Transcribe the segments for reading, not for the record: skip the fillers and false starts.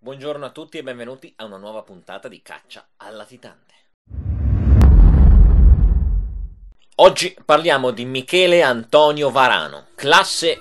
Buongiorno a tutti e benvenuti a una nuova puntata di Caccia al latitante. Oggi parliamo di Michele Antonio Varano, classe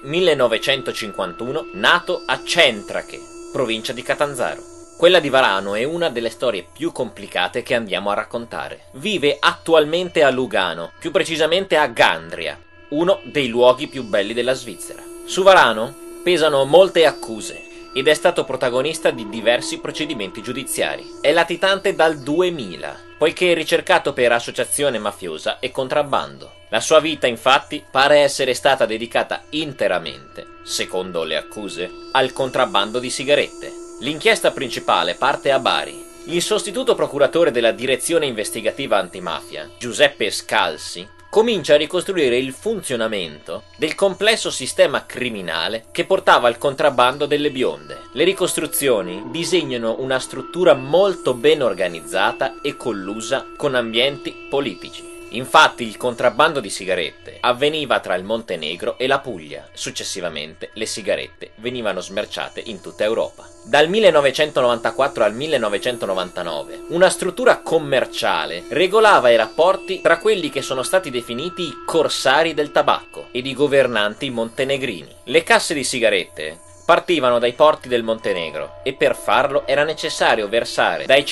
1951, nato a Centrache, provincia di Catanzaro. Quella di Varano è una delle storie più complicate che andiamo a raccontare. Vive attualmente a Lugano, più precisamente a Gandria, uno dei luoghi più belli della Svizzera. Su Varano pesano molte accuse ed è stato protagonista di diversi procedimenti giudiziari. È latitante dal 2000, poiché è ricercato per associazione mafiosa e contrabbando. La sua vita, infatti, pare essere stata dedicata interamente, secondo le accuse, al contrabbando di sigarette. L'inchiesta principale parte a Bari. Il sostituto procuratore della direzione investigativa antimafia, Giuseppe Scalzi, comincia a ricostruire il funzionamento del complesso sistema criminale che portava al contrabbando delle bionde. Le ricostruzioni disegnano una struttura molto ben organizzata e collusa con ambienti politici. Infatti il contrabbando di sigarette avveniva tra il Montenegro e la Puglia. Successivamente le sigarette venivano smerciate in tutta Europa. Dal 1994 al 1999 una struttura commerciale regolava i rapporti tra quelli che sono stati definiti i corsari del tabacco ed i governanti montenegrini. Le casse di sigarette partivano dai porti del Montenegro e per farlo era necessario versare dai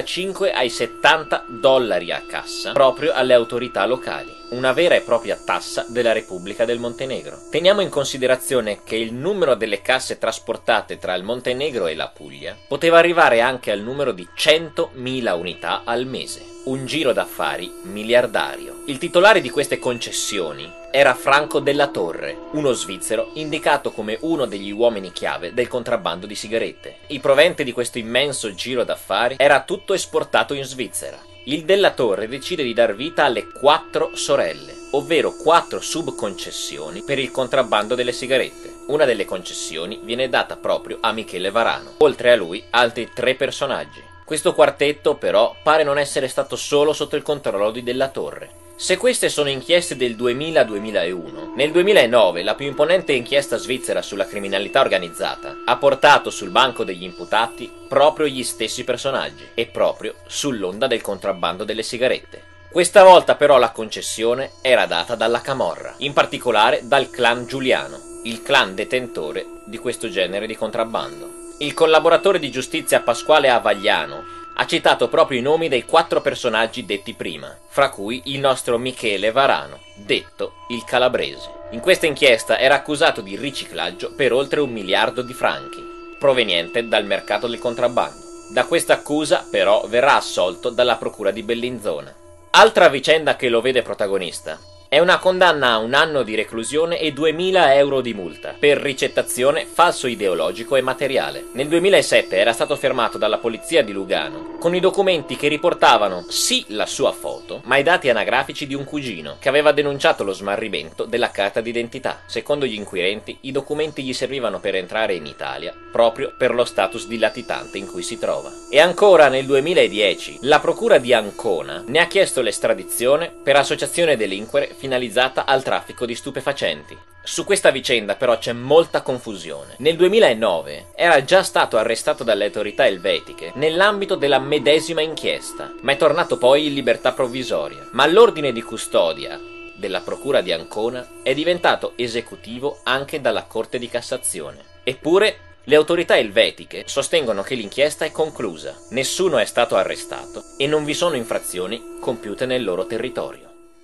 55 ai 70 dollari a cassa proprio alle autorità locali, una vera e propria tassa della Repubblica del Montenegro. Teniamo in considerazione che il numero delle casse trasportate tra il Montenegro e la Puglia poteva arrivare anche al numero di 100.000 unità al mese, un giro d'affari miliardario. Il titolare di queste concessioni era Franco della Torre, uno svizzero indicato come uno degli uomini chiave del contrabbando di sigarette. I proventi di questo immenso giro d'affari era tutto esportato in Svizzera. Il della Torre decide di dar vita alle 4 sorelle, ovvero 4 subconcessioni per il contrabbando delle sigarette. Una delle concessioni viene data proprio a Michele Varano, oltre a lui altri 3 personaggi. Questo quartetto però pare non essere stato solo sotto il controllo di Della Torre. Se queste sono inchieste del 2000-2001, nel 2009 la più imponente inchiesta svizzera sulla criminalità organizzata ha portato sul banco degli imputati proprio gli stessi personaggi e proprio sull'onda del contrabbando delle sigarette. Questa volta però la concessione era data dalla Camorra, in particolare dal clan Giuliano, il clan detentore di questo genere di contrabbando. Il collaboratore di giustizia Pasquale Avagliano ha citato proprio i nomi dei 4 personaggi detti prima, fra cui il nostro Michele Varano, detto il Calabrese. In questa inchiesta era accusato di riciclaggio per oltre 1 miliardo di franchi, proveniente dal mercato del contrabbando. Da questa accusa, però, verrà assolto dalla procura di Bellinzona. Altra vicenda che lo vede protagonista è una condanna a 1 anno di reclusione e 2.000 euro di multa per ricettazione, falso ideologico e materiale. Nel 2007 era stato fermato dalla polizia di Lugano con i documenti che riportavano sì la sua foto, ma i dati anagrafici di un cugino che aveva denunciato lo smarrimento della carta d'identità. Secondo gli inquirenti, i documenti gli servivano per entrare in Italia proprio per lo status di latitante in cui si trova. E ancora nel 2010 la procura di Ancona ne ha chiesto l'estradizione per associazione delinquere finalizzata al traffico di stupefacenti. Su questa vicenda però c'è molta confusione. Nel 2009 era già stato arrestato dalle autorità elvetiche nell'ambito della medesima inchiesta, ma è tornato poi in libertà provvisoria. Ma l'ordine di custodia della procura di Ancona è diventato esecutivo anche dalla Corte di Cassazione. Eppure le autorità elvetiche sostengono che l'inchiesta è conclusa, nessuno è stato arrestato e non vi sono infrazioni compiute nel loro territorio.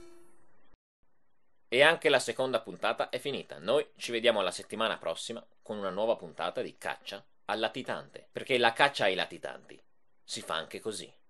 E anche la seconda puntata è finita. Noi ci vediamo la settimana prossima con una nuova puntata di Caccia al latitante, perché la caccia ai latitanti si fa anche così.